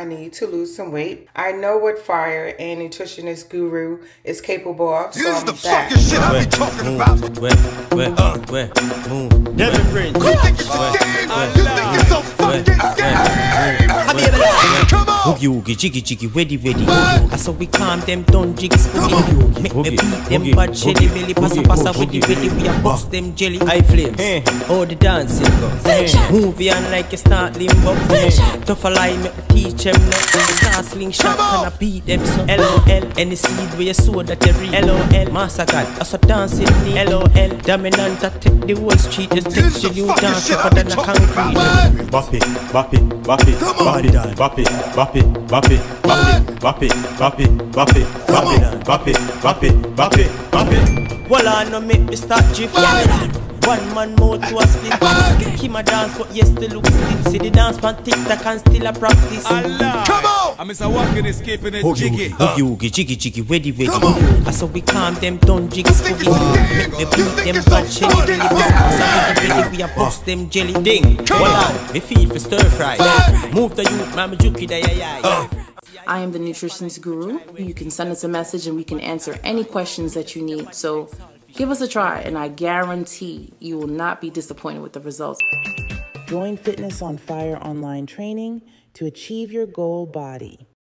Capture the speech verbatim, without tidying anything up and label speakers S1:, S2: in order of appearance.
S1: need to lose some weight. I know what Fire and Nutritionist Guru is capable of, so
S2: this
S1: I'm
S2: is the
S1: back.
S2: fucking shit I be talking about.
S3: Where, where, uh, where, move,
S2: Never bring. You think it's a game? You think it's a fucking game? Come on.
S3: Woogie woogie, jiggy jiggy, weddy weddy. I saw we calm them down, jiggy spooky. Make me beat them bad jelly belly, passa passa with the weddy. We a bust them jelly. High flames, all the dancing go. Movie on like a start limbo. Tough a lie, me teach them no. Start slingshot, can I beat them so. L O L, any seed where you sow that you reap. L O L, massacre, I saw dancing me. L O L, dominant, I take the whole street. Just take the new dance tougher than a concrete.
S4: Bop it, bop it, bop it, body down. Bop it, bop it, bop it, bop it, bop it, bop it, bop it, bop it, bop it, bop it, bop it, bop it.
S3: Well, I know make me start drift. One man more to a split. Keep my dance, but yes, still look stiff. See the dance pan TikTok and still a practice.
S2: Allah. Come on!
S5: I'm Mister Walking escaping it, Jiggy.
S3: Woogie woogie, jiggy jiggy, weddy weddy. I saw we calm them down, jiggy spooky. Make me beat them bad jelly belly. Passa belly, we a bust them jelly. Ding, well, me feel for stir fry. Move the youth, mama juki da ya ya.
S6: I am the Nutritionist Guru. You can send us a message and we can answer any questions that you need. So give us a try and I guarantee you will not be disappointed with the results.
S7: Join Fitness on Fire online training to achieve your goal body.